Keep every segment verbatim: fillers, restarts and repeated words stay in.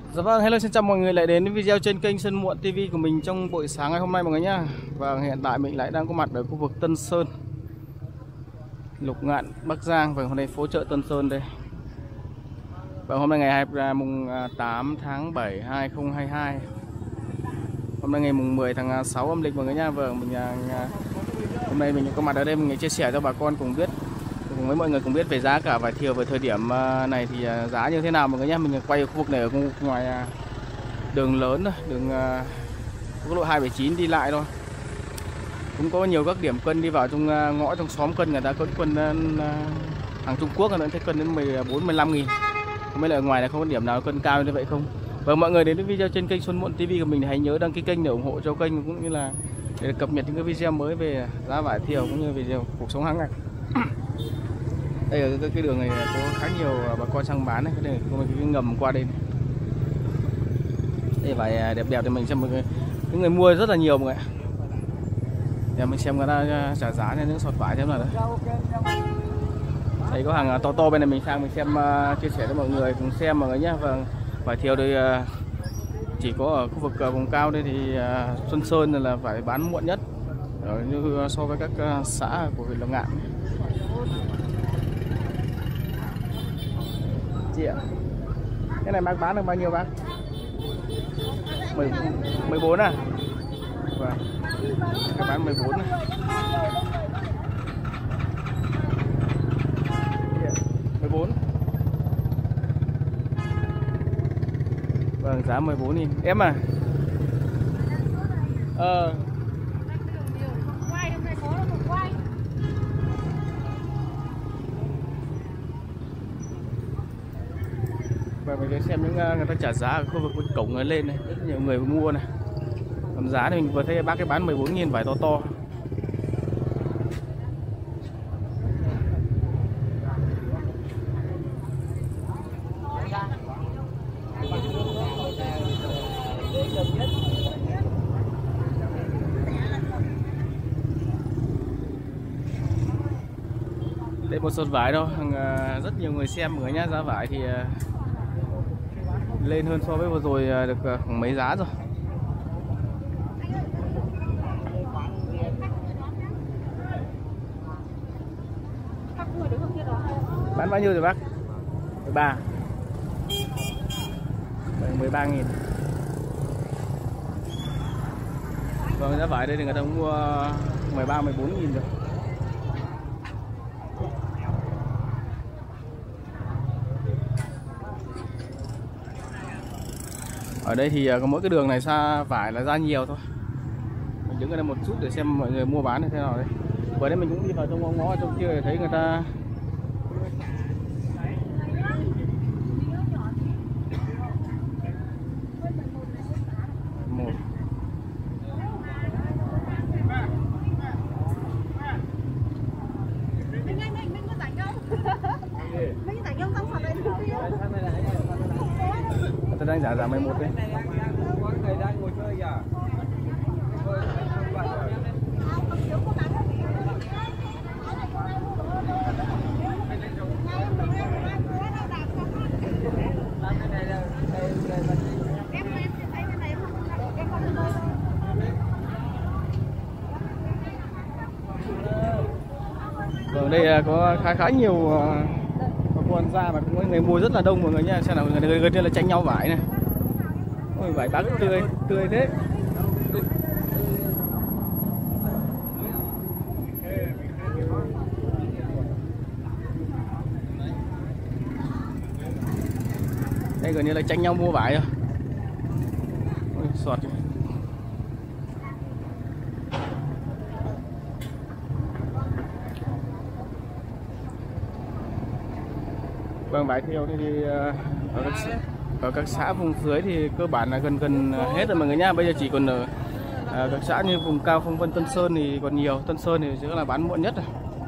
Dạ vâng, hello, xin chào mọi người lại đến với video trên kênh Sơn Muộn ti vi của mình trong buổi sáng ngày hôm nay mọi người nhá. Và hiện tại mình lại đang có mặt ở khu vực Tân Sơn, Lục Ngạn, Bắc Giang. Và hôm nay phố chợ Tân Sơn đây. Và hôm nay ngày mùng tám tháng bảy hai không hai hai. Hôm nay ngày mùng mười tháng sáu âm lịch mọi người nhá. Vâng, mình hôm nay mình có mặt ở đây mình chia sẻ cho bà con cùng biết, cùng với mọi người cùng biết về giá cả vải thiều về thời điểm này thì giá như thế nào mọi người nhé. Mình quay ở khu vực này ở khu vực ngoài đường lớn thôi, đường quốc lộ hai bảy chín đi lại thôi. Cũng có nhiều các điểm cân đi vào trong ngõ trong xóm cân, người ta có cân hàng Trung Quốc, người ta thấy cân đến mười bốn mười lăm nghìn. Không biết là ở ngoài này không có điểm nào cân cao như vậy không. Và mọi người đến với video trên kênh Xuân Muộn ti vi của mình thì hãy nhớ đăng ký kênh để ủng hộ cho kênh, cũng như là để cập nhật những cái video mới về giá vải thiều cũng như về cuộc sống hàng ngày. Đây ở cái đường này có khá nhiều bà con sang bán này, đây có một cái ngầm qua đây. Đây vải đẹp đẹp thì mình xem mọi người, những người mua rất là nhiều mọi người. Để mình xem người ta trả giá cho những sọt vải xem nào đấy. Đây có hàng to to bên này, mình sang mình xem uh, chia sẻ cho mọi người cùng xem mọi người nhé. Và vải thiều đây uh, chỉ có ở khu vực uh, vùng cao đây thì uh, Xuân Sơn là phải bán muộn nhất ở như so với các uh, xã của huyện Lục Ngạn. Chị ạ, cái này bác bán được bao nhiêu bác? mười bốn à? Vâng, cái bán mười bốn này. mười bốn. Vâng, giá mười bốn nghìn. Em à? Ờ. Và mình sẽ xem những người ta trả giá ở khu vực cổng người lên này, rất nhiều người mua này. Còn giá thì mình vừa thấy bác cái bán mười bốn nghìn vải to to. Đây một sọt vải đâu, rất nhiều người xem mọi người nhá. Giá vải thì lên hơn so với vừa rồi được khoảng mấy giá rồi. Bán bao nhiêu rồi bác? mười ba. mười ba nghìn. Vâng, giá vải đây thì người ta mua mười ba mười bốn nghìn rồi. Ở đây thì có mỗi cái đường này xa vải là ra nhiều thôi. Mình đứng ở đây một chút để xem mọi người mua bán như thế nào đấy. Vừa đây mình cũng đi vào trong ngõ ngõ trong kia để thấy người ta một. Tôi đang giả giả mười một đấy. Vâng, đây có khá khá nhiều có con ra mà cũng có người mua rất là đông mọi người nha. Xem nào, người gần như là tranh nhau vải này. Ôi, vải bác tươi tươi thế. Đây gần như là tranh nhau mua vải rồi. Ôi, sọt. Vâng, vải thiều thì ở các, ở các xã vùng dưới thì cơ bản là gần gần hết rồi mọi người nhá. Bây giờ chỉ còn ở, ở các xã như vùng cao Phong Vân, Tân Sơn thì còn nhiều. Tân Sơn thì sẽ là bán muộn nhất rồi.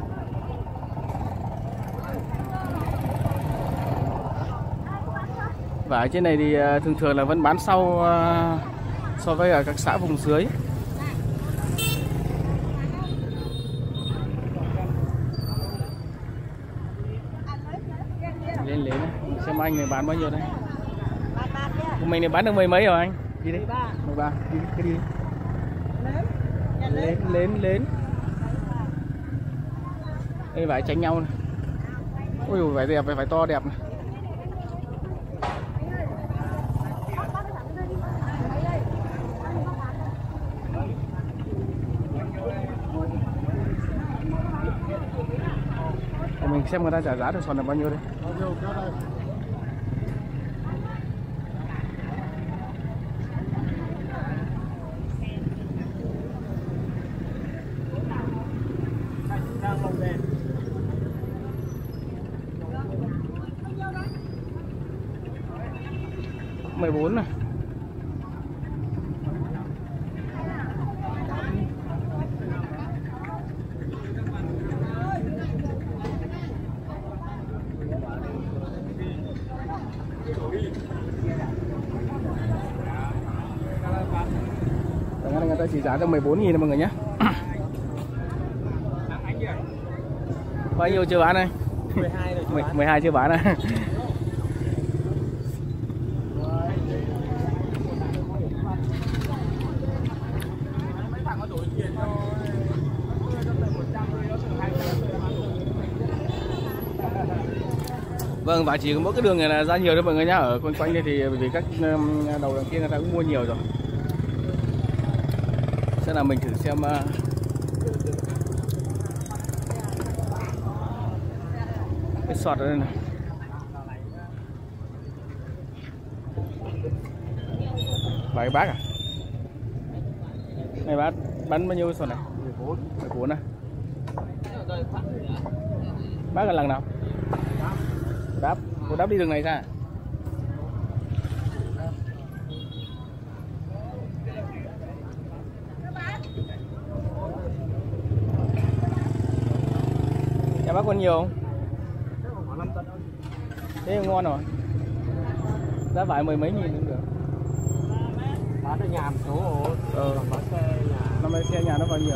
Vải trên này thì thường thường là vẫn bán sau so với ở các xã vùng dưới. Lên lấy này, xem anh này bán bao nhiêu đây? của mình này bán được mười mấy rồi anh? Đi đi. mười ba. Đi cái đi. Lên lên lên. Đây vải tránh nhau này. Ui vải đẹp, vải to đẹp này. Để mình xem người ta trả giá được sòn là bao nhiêu đây. mười bốn này. Người ta chỉ giá cho mười bốn nghìn mọi người nhé. Bao nhiêu chưa bán này? mười hai rồi, mười, mười hai chưa bán này. Vâng, và chỉ có mỗi cái đường này là ra nhiều thôi mọi người nhá. Ở quanh quanh đây thì vì các đầu đằng kia người ta cũng mua nhiều rồi. Sẽ là mình thử xem uh, cái sọt ở đây này. Vài bác à? Này bác bán bao nhiêu cái sọt này? mười bốn. mười bốn à? Bác là lần nào? Đáp. Cô đáp đi đường này ra. Nhà bác còn nhiều không? Thế ngon rồi. Giá vải mười mấy nghìn cũng được. Bán ở nhà một số. Ờ. Bán xe nhà. Năm nay xe nhà nó bao nhiêu?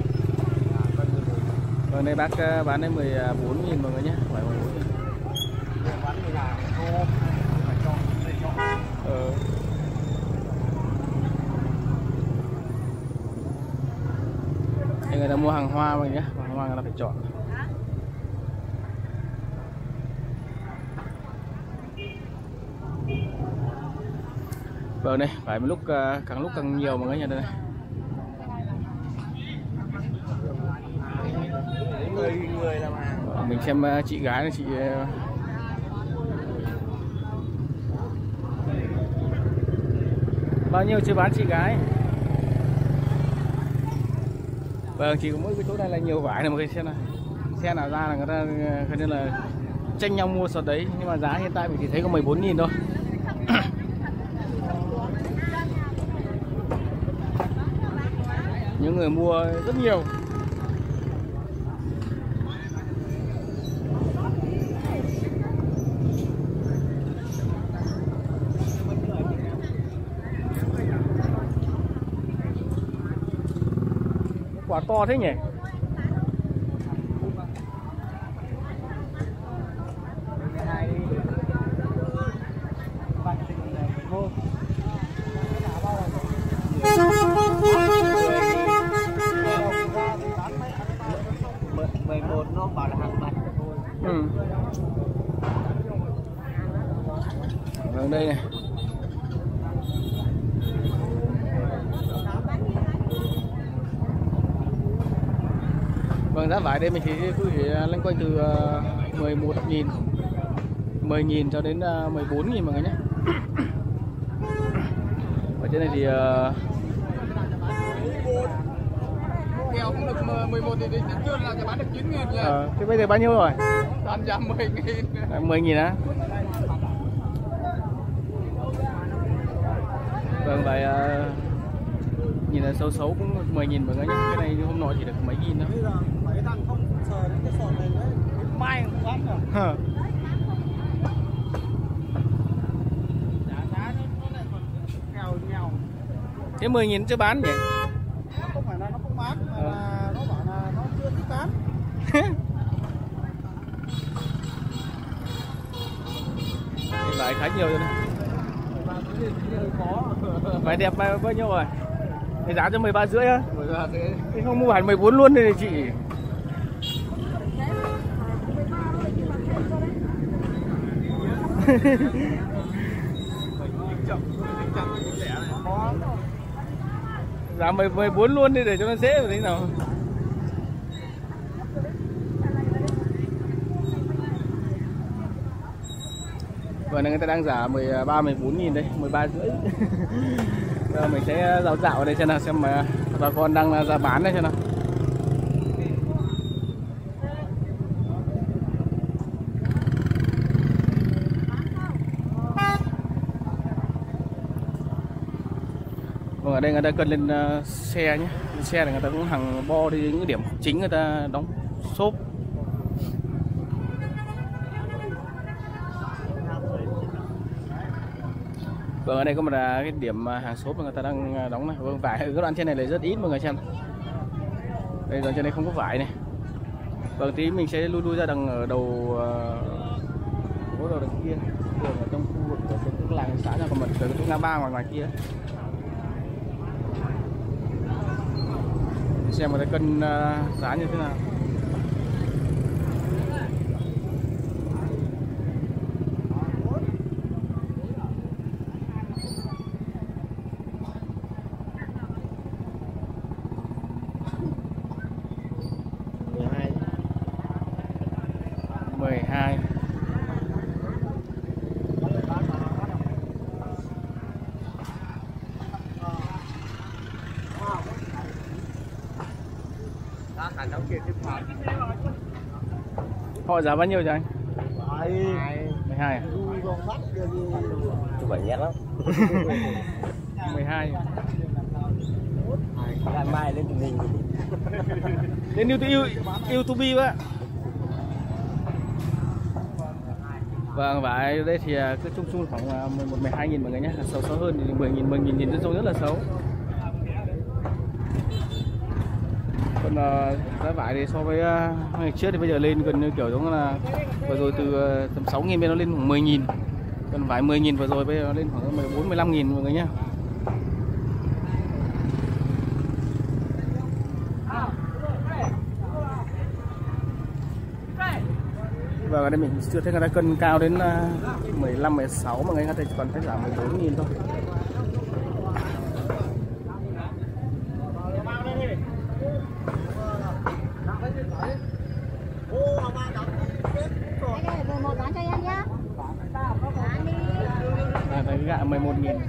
Vâng đây bác bán đến mười bốn nghìn mọi người nhé. Phải mười bốn nghìn. Bán ở nhà một số. Ờ. Đây người ta mua hàng hoa mọi người nhé. Hàng hoa người ta phải chọn. Vâng đây, phải một lúc càng lúc càng nhiều mọi người nhìn đây. Người người làm hàng. Mình xem chị gái này, chị bao nhiêu chưa bán chị gái? Vâng, chỉ có mỗi cái chỗ này là nhiều vải này mọi người xem này. Xe nào ra là người ta khả năng là tranh nhau mua sọt đấy, nhưng mà giá hiện tại mình chỉ thấy có mười bốn nghìn thôi. Những người mua rất nhiều. Quả to thế nhỉ? mười một nó bảo là hàng mặt thôi. Ừ. Vâng đây này. Vâng giá vải đây mình chỉ cứ chỉ loanh quanh từ mười một nghìn, mười nghìn cho đến mười bốn nghìn mọi người nhé. Ở trên này thì Kèo cũng được mười một thì đến chưa là bán được chín nghìn nha. Ờ, thế bây giờ bao nhiêu rồi? Toàn giá mười nghìn. mười nghìn á? Vâng vậy uh, nhìn là xấu xấu cũng mười nghìn mọi người nhé. Cái này hôm nọ chỉ được mấy nghìn thôi. Bây giờ mấy thằng không sờ đến cái sọt này đấy, mai không bán rồi. Giá giá nó lại còn nghèo nghèo. Thế mười nghìn chưa bán nhỉ? Nó không phải là nó không bán, mà ờ. là nó bảo là nó chưa thích bán. Vải khá nhiều rồi này. Vải đẹp bao bao nhiêu rồi? Thì giá cho mười ba rưỡi á. Thế không mua hẳn mười bốn luôn đi chị. Giá mười bốn luôn đi để cho nó dễ thế nào. Vừa nãy người ta đang giá mười ba mười bốn nghìn đây, mười ba rưỡi. Giờ mình sẽ dạo dạo ở đây xem nào, xem mà bà con đang ra bán đây xem nào. Vâng, ở đây người ta cân lên uh, xe nhé, lên xe này người ta cũng hàng bo đi những điểm chính người ta đóng xốp. Vâng, ở đây có một cái điểm hàng xốp mà người ta đang đóng này. Vâng, vải ở cái đoạn trên này là rất ít mọi người xem. Đây đoạn trên này không có vải này. Vâng, tí mình sẽ lui lui ra đằng ở đầu phố uh, đầu đằng kia, đường ở trong khu vực của cái làng xã nhà còn một cái chỗ ngã ba ngoài ngoài kia. Xem người ta cân uh, giá như thế nào. mười hai. Họ giá bao nhiêu cho anh? mười hai à? Chụp ảnh nhét lắm. mười hai. Ngày mai lên mình. Lên YouTube YouTube á. Vâng, vải đây thì cứ chung chung khoảng mười một mười hai nghìn mọi người nhé. Xấu xấu hơn thì mười nghìn, mười nghìn nhìn rất rất là xấu. Còn uh, giá vải thì so với uh, ngày trước thì bây giờ lên gần như kiểu giống là vừa rồi từ uh, tầm sáu nghìn bên nó lên khoảng mười nghìn. Còn vải mười nghìn vừa rồi bây giờ nó lên khoảng mười bốn mười lăm nghìn mọi người nhé. Và ở đây mình chưa thấy người ta cân cao đến uh, mười lăm mười sáu mà người ta chỉ còn thấy giảm mười bốn nghìn thôi. À, cái gạo mười một nghìn.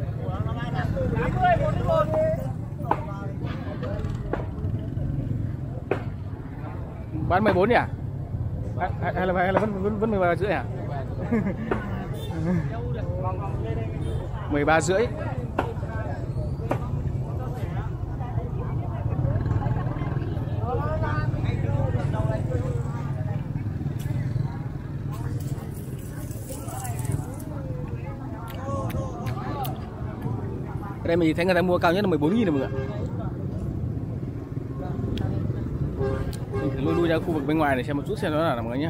Bán mười bốn nhỉ? Hay, hay là hay là vẫn vẫn vẫn mười ba rưỡi à? mười ba rưỡi. Ở đây mình thấy người ta mua cao nhất là mười bốn nghìn rồi mọi người. Mình thử lui lui ra khu vực bên ngoài để xem một chút xem nó là mọi người nhé.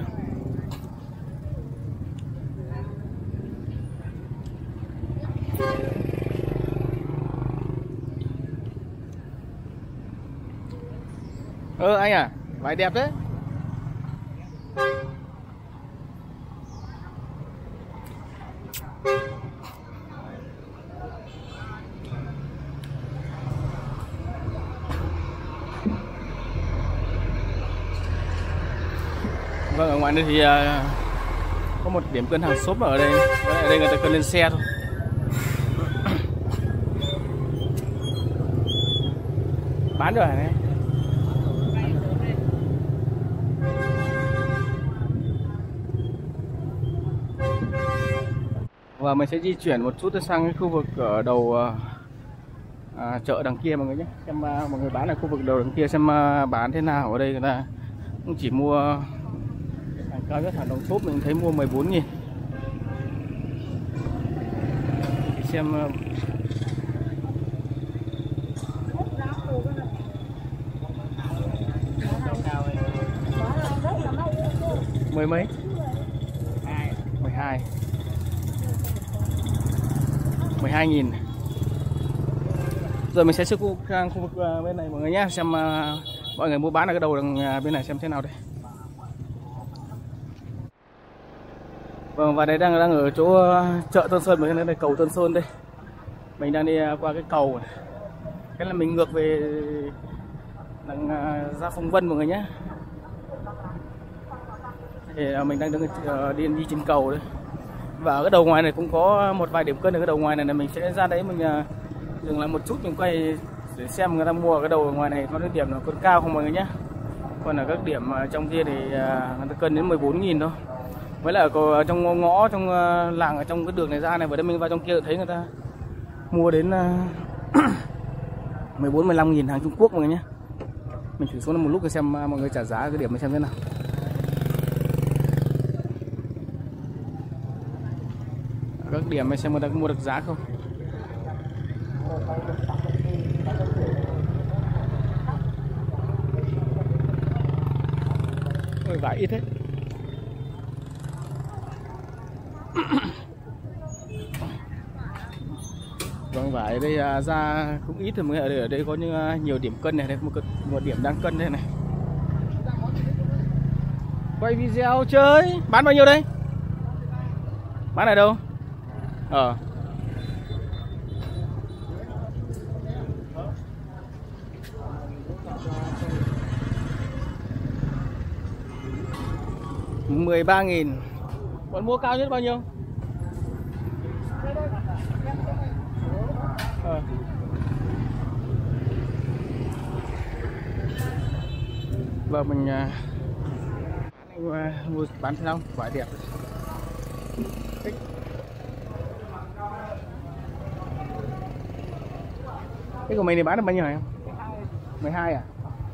Ơ anh à, vải đẹp đấy. Vâng, ở ngoài đây thì uh, có một điểm cân hàng xốp ở đây. Ở đây người ta cân lên xe thôi. Bán được hả này? Và mình sẽ di chuyển một chút sang cái khu vực ở đầu uh, à, chợ đằng kia mọi người nhé. Xem uh, mọi người bán ở khu vực đầu đằng kia xem uh, bán thế nào. Ở đây người ta cũng chỉ mua hàng cao nhất hàng đồng xốp mình thấy mua mười bốn nghìn. Thì xem uh, mười mấy? mười hai. mười hai nghìn. Rồi mình sẽ xuống khu, sang khu vực uh, bên này mọi người nhé, xem uh, mọi người mua bán ở cái đầu đằng uh, bên này xem thế nào đây. Vâng, và đây đang đang ở chỗ uh, chợ Tân Sơn, bên đây cầu Tân Sơn đây. Mình đang đi uh, qua cái cầu này. Cái là mình ngược về đằng uh, ra Phong Vân mọi người nhé. Thì uh, mình đang đứng uh, đi đi trên cầu đây. Và ở cái đầu ngoài này cũng có một vài điểm cân ở cái đầu ngoài này, là mình sẽ ra đấy mình uh, dừng lại một chút, mình quay để xem người ta mua ở cái đầu ngoài này có cái điểm nào cân cao không mọi người nhé. Còn ở các điểm uh, trong kia thì uh, người ta cân đến mười bốn nghìn thôi. Với lại ở trong ngõ, ngõ trong uh, làng ở trong cái đường này ra này, và đây mình vào trong kia thấy người ta mua đến uh, mười bốn mười lăm nghìn hàng Trung Quốc mọi người nhé. Mình thử xuống một lúc để xem uh, mọi người trả giá cái điểm này xem thế nào. Các điểm này xem người ta mua được giá không. Ôi, vải ít hết. Vâng, vải ở đây à, ra cũng ít rồi, ở đây, ở đây có những à, nhiều điểm cân này, đây một, một điểm đang cân đây này. Quay video chơi, bán bao nhiêu đây? Bán ở đâu? Ờ. mười ba nghìn. Còn mua cao nhất bao nhiêu? Ờ. Vâng, mình uh, mua bán thế nào? Vải đẹp. Thích. Cái của mình thì bán được bao nhiêu hả em? mười hai à?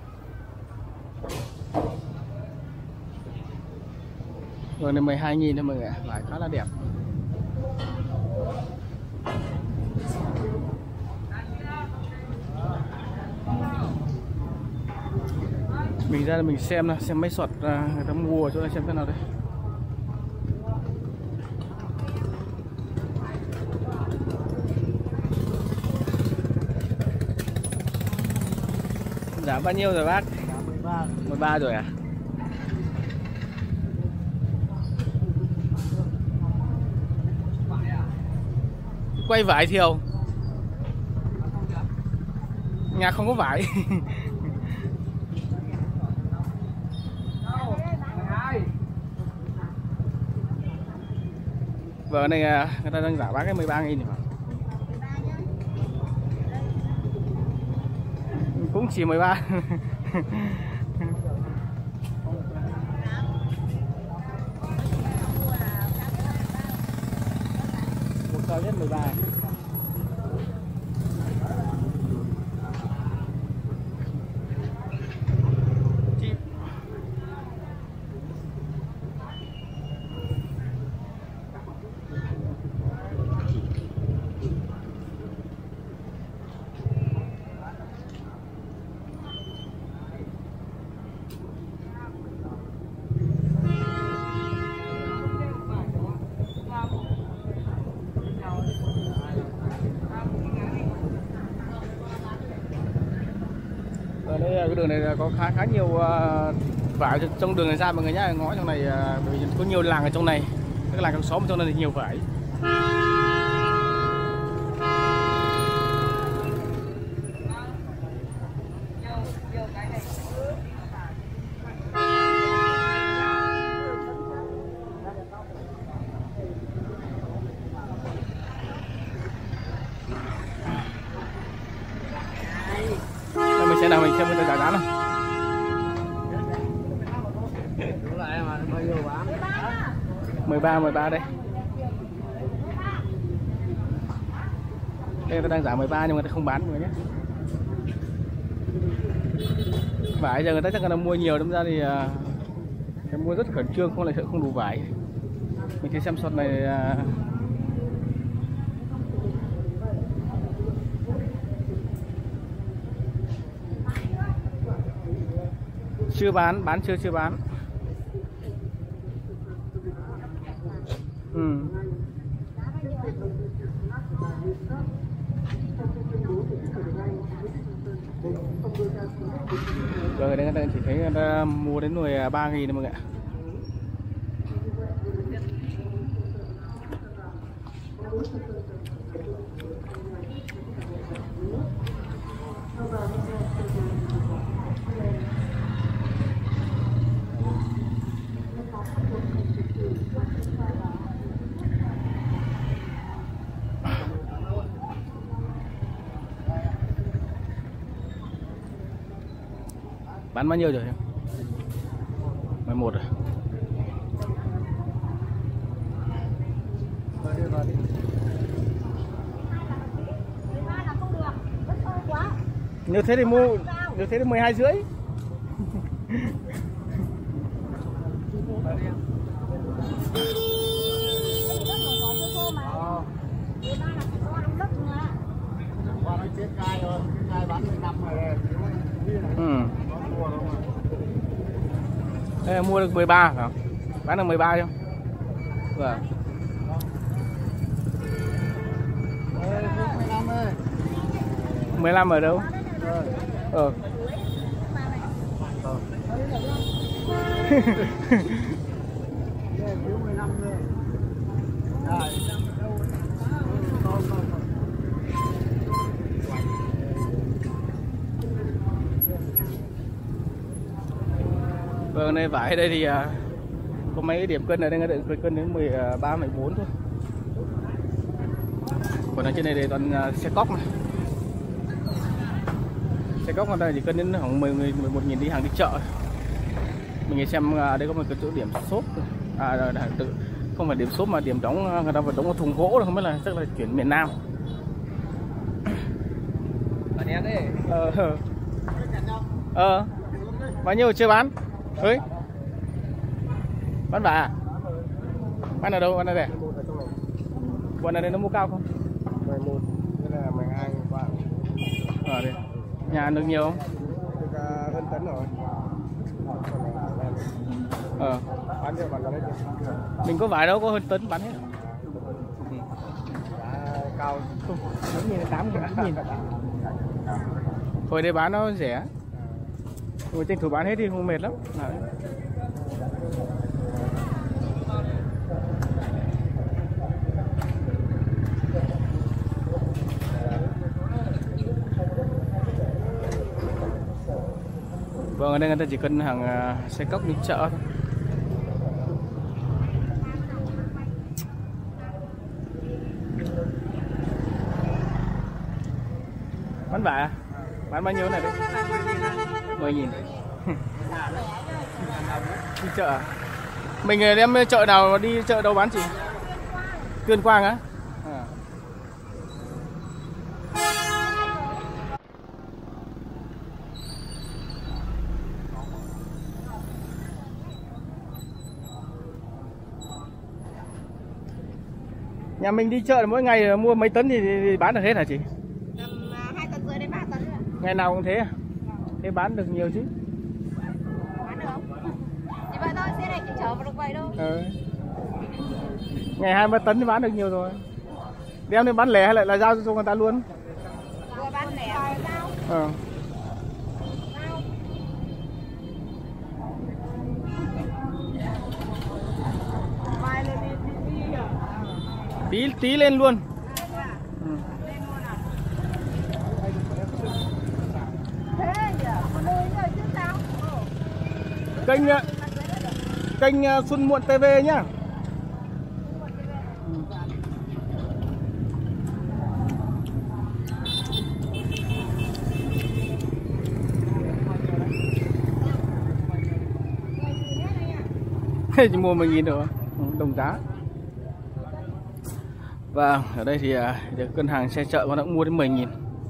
Rồi này mười hai nghìn thôi mọi người ạ, vải khá là đẹp. Mình ra là mình xem nào, xem mấy sọt người ta mua ở chỗ này xem thế nào đây. Giá bao nhiêu rồi bác? mười ba. mười ba rồi à? Quay vải Thiều. Nhà không có vải. Vợ này người ta đang giả bán cái mười ba nghìn mà. Cũng chỉ mười ba. Một cao nhất mười ba. Ở đây cái đường này có khá khá nhiều uh, vải trong đường này ra mọi người nhá, ngõ trong này uh, có nhiều làng ở trong này, các làng trong xóm trong này thì nhiều vải. Mình sẽ nào mình xem cái giá giá nào. mười ba mười ba đây. Đây người ta đang giảm mười ba nhưng mà người ta không bán mọi người nhé. Vải giờ người ta chắc là mua nhiều, đâm ra thì uh, mua rất khẩn trương, không lại sợ không đủ vải. Mình sẽ xem sọt này uh, chưa bán, bán chưa chưa bán. Ừ. Vâng, ở đây người ta chỉ thấy người ta mua đến mười ba nghìn thôi mọi người ạ. Bán bao nhiêu rồi? mười một rồi. Nếu thế thì mua, nếu thế thì mười hai rưỡi. Ừ. Đây, mua được mười ba phải không? Bán được mười ba không? Vâng. mười lăm ở đâu? Ờ. Vâng, đây vải ở đây thì uh, có mấy điểm cân ở đây, người ta cân đến mười ba, mười bốn thôi. Còn ở trên này thì toàn uh, xe cóc này. Xe cóc người ta chỉ cân đến khoảng mười, mười một nghìn đi hàng đi chợ. Mình xem uh, đây có một cái chỗ điểm xốp. À, tự, không phải điểm xốp mà điểm đóng, người ta vẫn đóng một thùng gỗ rồi, không biết là chắc là chuyển miền Nam. Ờ. Ờ. Bao nhiêu chưa bán? Ơi. Bán vả à? Bán ở đâu? Bán ở đây? Bọn ở đây nó mua cao không? mười một, đây là mười hai qua. Ở đây. Nhà ăn được nhiều không? Được uh, hơn tấn rồi. Ờ. Bán cho bạn lấy được. Mình có vải đâu có hơn tấn bán hết. Giá cao không, bốn nghìn, tám nghìn, chín nghìn. Hồi đây bán nó rẻ. Rồi tranh thủ bán hết thì không mệt lắm. Đấy. Vâng, ở đây người ta chỉ cân hàng uh, xe cốc đi chợ thôi. Bán vải à? Bán bao nhiêu này đấy? mười nghìn. Đi chợ à? Mình đem chợ nào đi chợ đâu bán chị? Tuyên Quang á? À. Nhà mình đi chợ mỗi ngày mua mấy tấn thì, thì bán được hết hả chị? Tầm hai tấn rưỡi đến ba tấn rồi. Ngày nào cũng thế à? Thế bán được nhiều chứ? Bán được không? Thì vậy thôi, xe này chỉ chở vào được vậy đâu. Ừ. Ngày hai ba tấn thì bán được nhiều rồi. Đem đi bán lẻ hay lại là giao cho người ta luôn? Vừa bán lẻ vừa giao. Ờ. Tí tí lên luôn. Ừ. Kênh kênh Xuân Muộn ti vi nhá. Chỉ mua mười nghìn rồi, đồng giá. Và ở đây thì được cân hàng xe chợ con đã mua đến mười nghìn.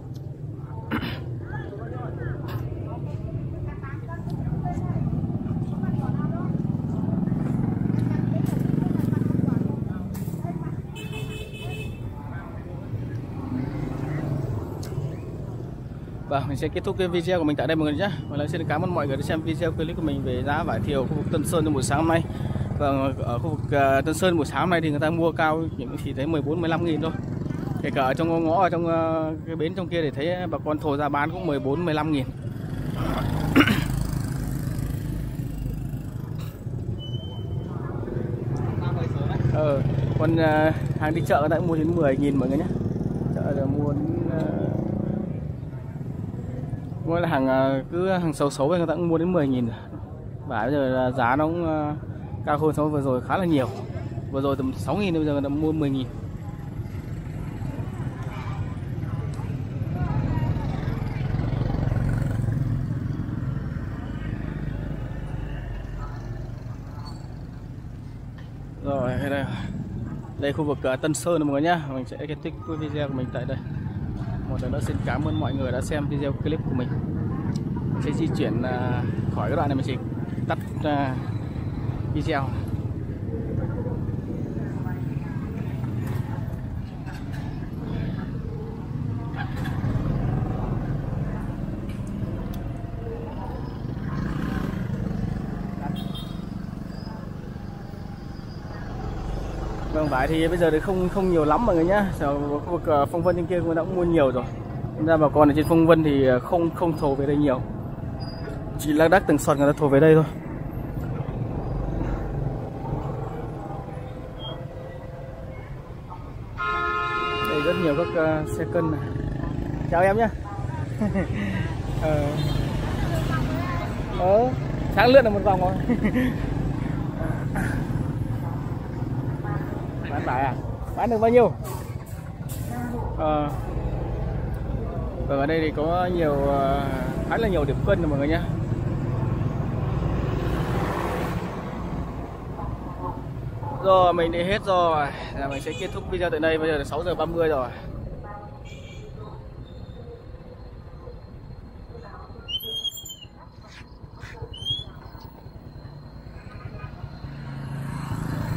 Và mình sẽ kết thúc cái video của mình tại đây mọi người nhé. Và lại xin cảm ơn mọi người đã xem video clip của mình về giá vải thiều khu vực Tân Sơn trong buổi sáng hôm nay. Và ở khu vực Tân Sơn buổi sáng hôm nay thì người ta mua cao những chỉ thấy mười bốn, mười lăm nghìn thôi. Kể cả ở trong ngõ, ngõ ở trong uh, cái bến trong kia để thấy bà con thồ ra bán cũng mười bốn mười lăm nghìn. Ờ, còn uh, hàng đi chợ đã mua đến mười nghìn mọi người nhé. Chợ là mua đến, uh, mua là hàng uh, cứ hàng xấu xấu người ta cũng mua đến mười nghìn rồi. Và bây giờ là giá nó cũng uh, cao hơn so với vừa rồi khá là nhiều. Vừa rồi tầm sáu nghìn, bây giờ đã mua mười nghìn. Rồi đây, đây khu vực uh, Tân Sơn mọi người nhá. Mình sẽ kết thúc video của mình tại đây. Một lần nữa xin cảm ơn mọi người đã xem video clip của mình. Mình sẽ di chuyển uh, khỏi cái đoạn này, mình chỉ tắt uh, video. Vâng, vải thì bây giờ thì không không nhiều lắm mọi người nhá. Khu vực Phong Vân trên kia cũng đã mua nhiều rồi. Nên ra bà con ở trên Phong Vân thì không không thồ về đây nhiều. Chỉ lác đác từng sọt người ta thồ về đây thôi. Đây rất nhiều các uh, xe cân này. Chào em nhá. ờ. ờ, sáng lướt là một vòng rồi. Bán vải à? Bán được bao nhiêu? Ờ. Và ở đây thì có nhiều, khá là nhiều điểm cân rồi mọi người nhé. Rồi mình đi hết rồi. Là mình sẽ kết thúc video tại đây. Bây giờ là sáu giờ ba mươi rồi.